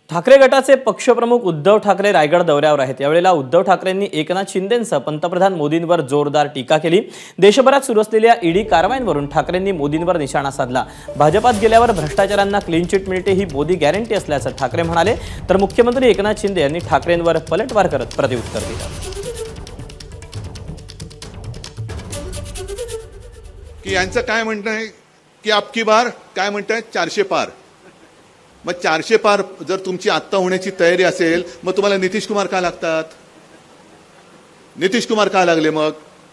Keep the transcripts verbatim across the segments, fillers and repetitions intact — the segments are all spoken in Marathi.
ठाकरे गटाचे पक्षप्रमुख उद्धव ठाकरे रायगड दौऱ्यावर आहेत। यावेळेला उद्धव ठाकरेंनी एकनाथ शिंदेंसह पंतप्रधान मोदींवर जोरदार टीका केली। देशभरात सुरू असलेल्या ईडी कारवाईंवरून ठाकरेंनी मोदींवर निशाणा साधला। भाजपात गेल्यावर भ्रष्टाचारांना क्लीन चिट मिळते ही मोदी गॅरंटी असल्याचं ठाकरे म्हणाले, तर मुख्यमंत्री एकनाथ शिंदे यांनी ठाकरेंवर पलटवार करत प्रत्युत्तर दिलं की यांचं काय म्हणणं आहे की आपकी बार काय म्हणताय चारशे पार। मग चारशे पार जर तुमची आत्ता होण्याची तयारी असेल मग तुम्हाला नितीश कुमार का लागतात? नितीश कुमार का लागले? मग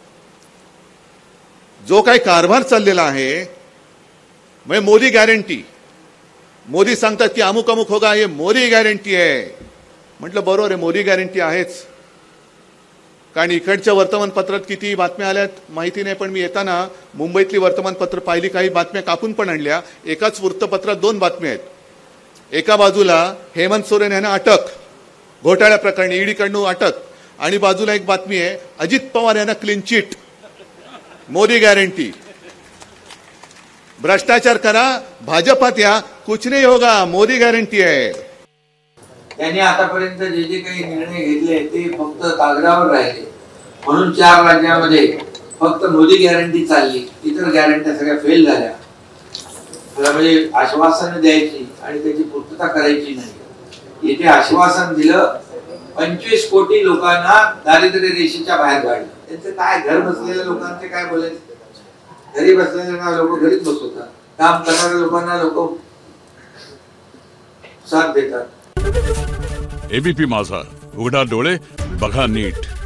जो काही कारभार चाललेला आहे म्हणजे मोदी गॅरंटी, मोदी सांगतात की अमुक अमुक होगा, हे मोदी गॅरंटी आहे। म्हटलं बरोबर आहे, मोदी गॅरंटी आहेच, कारण इकडच्या वर्तमानपत्रात किती बातम्या आल्यात माहिती नाही, पण मी येताना मुंबईतली वर्तमानपत्र पाहिली, काही बातम्या कापून पण आणल्या। एकाच वृत्तपत्रात दोन बातम्या आहेत। एका बाजूला हेमंत सोरेन यांना अटक घोटाळ्या प्रकरणी ईडीकडून अटक, आणि बाजूला एक बातमी आहे अजित पवार यांना क्लीन चिट, मोदी गॅरंटी। भ्रष्टाचार करा, भाजपात या, कुछ नहीं होगा, मोदी गॅरंटी आहे। त्यांनी आतापर्यंत जे जे काही निर्णय घेतले ते फक्त कागदावर राहिले, म्हणून चार राज्यामध्ये फक्त मोदी गॅरंटी चालली, इतर गॅरंट्या सगळ्या फेल झाल्या। म्हणजे आश्वासन द्यायची आणि त्याची पूर्तता करायची नाही। इथे आश्वासन दिलं, पंचवीस कोटी लोकांना दारिद्र्य रेषेच्या बाहेर काढलं। त्यांचं काय, घर बसलेल्या लोकांचे काय बोलायचं? घरी बसलेल्या लोक घरीच बसवतात, काम करणाऱ्या लोकांना लोक साथ देतात। एबीपी माझा, उघडा डोळे बघा नीट।